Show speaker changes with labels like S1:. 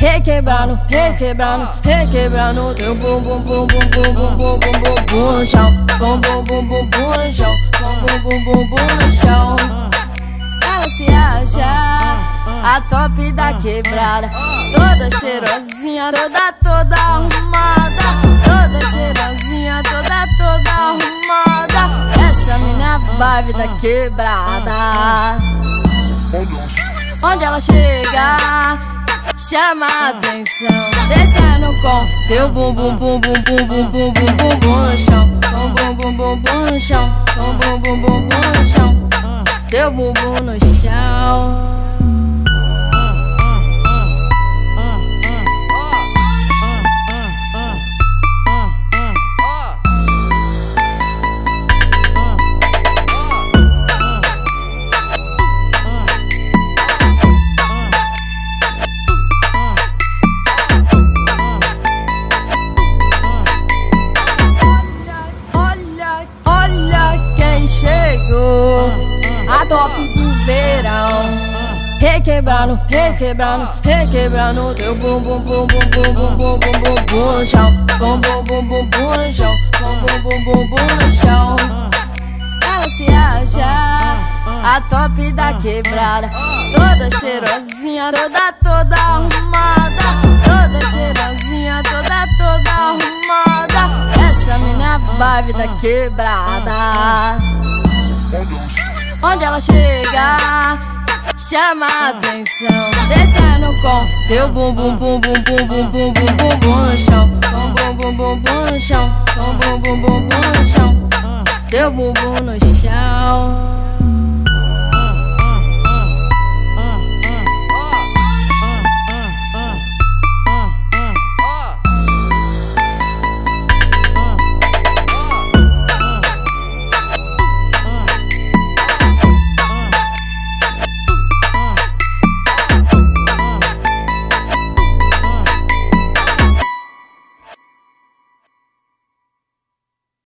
S1: requebrando, requebrando, requebrando teu bum bum bum bum bum bum bum bum bum bum no chão, bum bum bum bum bum no chão, bum bum bum bum bum no chão. Ela se acha a top da quebrada, toda cheirosinha, toda arrumada, toda cheirosinha, toda arrumada. Essa mina é a Barbie da quebrada. Onde ela chega, chama a atenção, descendo com teu bum bum bum bum bum bum bum bum bum bum no chão, bum bum bum bum bum no chão, bum bum bum bum bum no chão, teu bumbum no chão. Chegou a top do verão, requebrando, requebrando, requebrando teu bum bum bum bum bum bum bum bum bum bum no chão, bum bum bum bum bum no chão, bum bum bum bum bum no chão. Ela se acha a top da quebrada, toda cheirosinha, toda arrumada, toda cheirosinha, toda arrumada. Essa mina é a Barbie da quebrada. Onde ela chega, chama a atenção, descendo com teu bum bum bum bum bum bum bum bum bum bum no chão, bum bum bum bum bum no chão, bum bum bum bum bum no chão, teu bumbum no chão.